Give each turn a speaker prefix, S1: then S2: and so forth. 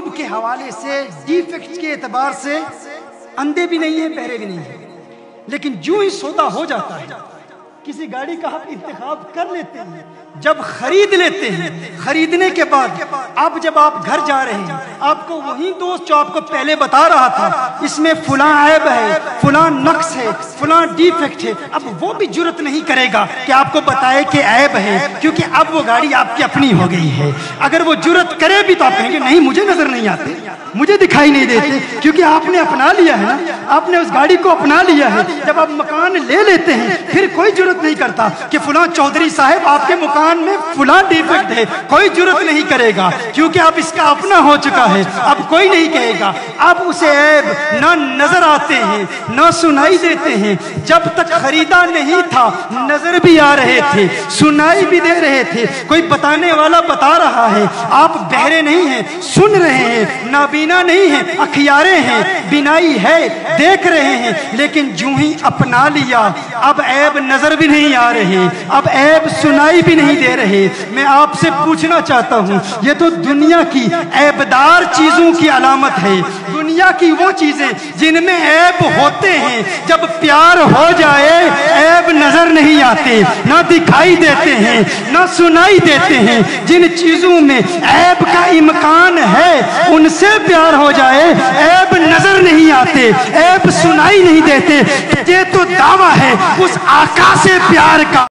S1: عیوب کے حوالے سے، ڈیفیکٹس کے اعتبار سے اندھے بھی نہیں ہیں، بہرے بھی نہیں ہیں، لیکن جو ہی سودا ہو جاتا ہے، کسی گاڑی کا آپ انتخاب کر لیتے ہیں، جب خرید لیتے ہیں، خریدنے کے بعد اب جب آپ گھر جا رہے ہیں، آپ کو وہی دوست جو آپ کو پہلے بتا رہا تھا اس میں فلاں عیب ہے، فلاں نقص ہے، فلاں ڈیفیکٹ ہے، اب وہ بھی جرت نہیں کرے گا کہ آپ کو بتائے کہ عیب ہے، کیونکہ اب وہ گاڑی آپ کی اپنی ہو گئی ہے۔ اگر وہ جرت کرے بھی تو آپ کہیں گے نہیں مجھے نظر نہیں آتے، مجھے دکھائی نہیں دیتے، کیونکہ آپ نے اپنا لیا ہے نا، آپ نے اس گاڑی کو اپنا لیا ہے۔ جب آپ مکان لے لیتے ہیں پھر کوئی جرت نہیں کرتا کہ فلاں چودھری صاحب آپ کے مکان میں فلاں ڈیفیکٹ ہے، کوئی جرت نہیں کرے گا، کیونکہ اب اس کا اپنا ہو چکا ہے، اب کوئی نہیں کہے گا۔ اب اسے عیب نہ نظر آتے ہیں نہ سنائی دیتے ہیں۔ جب تک خریدا نہیں تھا نظر بھی آ رہے تھے، سنائی بھی دے رہے تھے، کوئی بتانے والا بتا رہا ہے، آپ بہرے نہیں ہیں، سن رہے ہیں، نابینا نہیں ہیں، اکھیارے ہیں، بینائی ہے، دیکھ رہے ہیں، لیکن جو ہی اپنا لیا اب عیب نظر بھی نہیں آ رہے، اب عیب سنائی بھی نہیں دے رہے۔ میں آپ سے پوچھنا چاہتا ہوں، یہ تو دنیا کی عیبدار چیزوں کی علامت ہے، دنیا کی وہ چیزیں جن میں عیب ہوتے ہیں، جب پیار ہو جائے عیب نظر نہیں آتے، نہ دکھائی دیتے ہیں، نہ سنائی دیتے ہیں۔ جن چیزوں میں عیب کا امکان ہے ان سے پیار ہو جائے عیب نظر نہیں آتے، عیب سنائی نہیں دیتے۔ یہ تو دعویٰ ہے اس آقا سے پیار کا۔